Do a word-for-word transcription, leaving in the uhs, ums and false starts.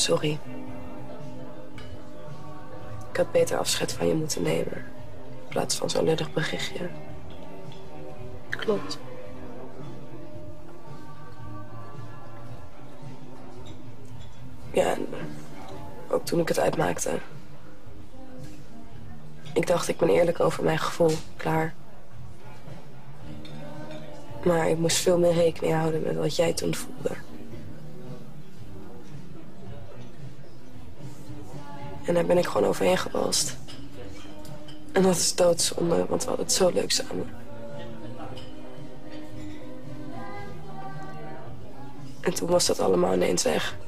Sorry. Ik had beter afscheid van je moeten nemen. In plaats van zo'n lullig berichtje. Klopt. Ja, en ook toen ik het uitmaakte. Ik dacht, ik ben eerlijk over mijn gevoel. Klaar. Maar ik moest veel meer rekening houden met wat jij toen voelde. En daar ben ik gewoon overheen gewalst. En dat is doodzonde, want we hadden het zo leuk samen. En toen was dat allemaal ineens weg.